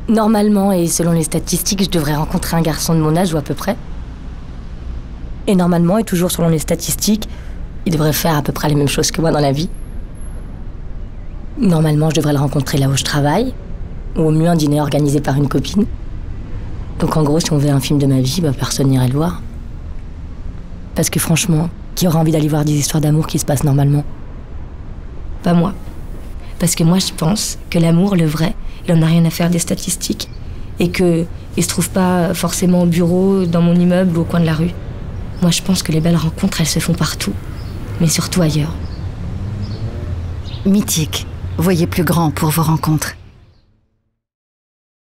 Normalement, et selon les statistiques, je devrais rencontrer un garçon de mon âge ou à peu près. Et normalement, et toujours selon les statistiques, il devrait faire à peu près les mêmes choses que moi dans la vie. Normalement, je devrais le rencontrer là où je travaille, ou au mieux un dîner organisé par une copine. Donc en gros, si on veut un film de ma vie, personne n'irait le voir. Parce que franchement, qui aura envie d'aller voir des histoires d'amour qui se passent normalement? Pas moi. Parce que moi, je pense que l'amour, le vrai, il en a rien à faire des statistiques. Et qu'il se trouve pas forcément au bureau, dans mon immeuble ou au coin de la rue. Moi, je pense que les belles rencontres, elles se font partout. Mais surtout ailleurs. Mythique. Voyez plus grand pour vos rencontres.